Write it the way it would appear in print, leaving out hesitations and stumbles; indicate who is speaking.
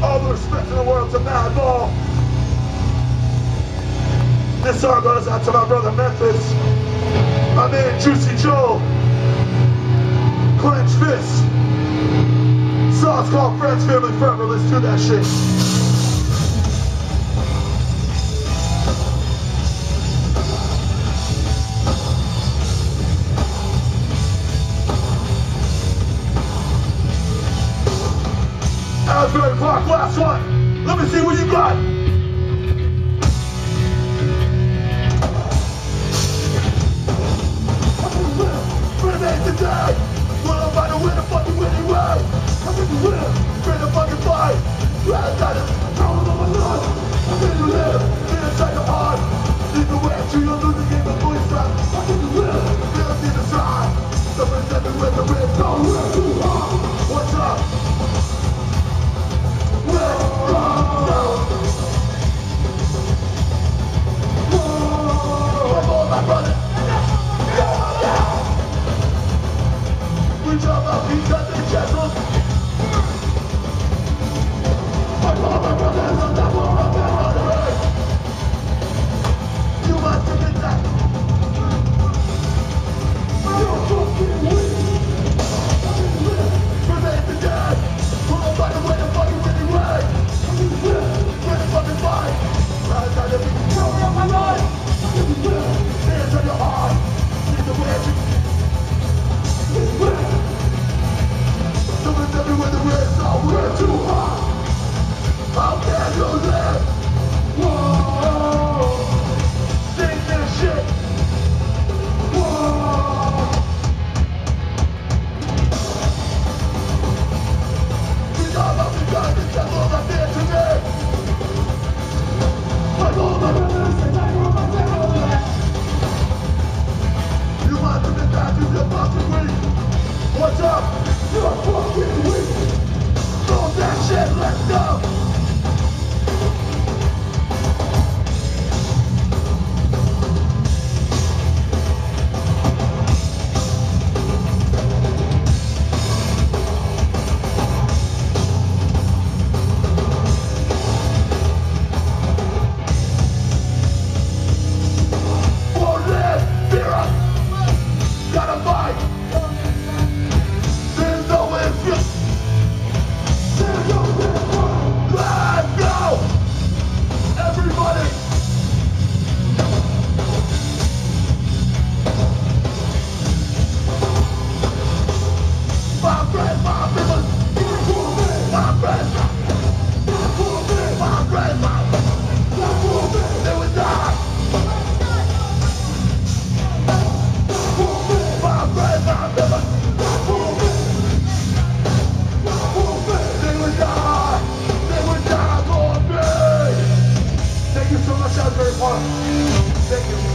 Speaker 1: All the respect in the world to Madball. This song goes out to my brother Memphis, my man Juicy Joe, Clench Fist. Song's called Friends, Family, Forever. Let's do that shit. Asbury Park, last one. Let me see what you got. Remain today. Will I find a way to fucking win anyway? I'm in the win. Bring the fucking fight. Glad that is power of my life. I'm in the live. Feel inside your heart. Lead the way to your losing game of voice rap. I'm in the live. Feel it in the side. Somebody's everywhere the red. Don't work too hard. What's up? My brother. We drop out these other channels. My brother is on top of my brother. You must admit that. You're fucking weak. Remain the dead. We'll find a way to fucking win anyway. Win the fucking fight. Rather than to be covered up my life. Hands on your heart. Need the way to. Someone's everywhere the red's nowhere too hot. How can you live? Whoa. Sing this shit. Whoa. We got up and got the devil up there today. My brothers and I know my devil. You want to be back to your fucking weak. What's up? You're fucking weak. Throw that shit, let's go. Won't live, fear us. Gotta fight. There's no excuse. There's no excuse. Let's go. Everybody. My friends, my people. My friends. My friends, my friends. They would die. My friends, my people. They would die. They would die for me. Thank you so much, Asbury Park. Thank you.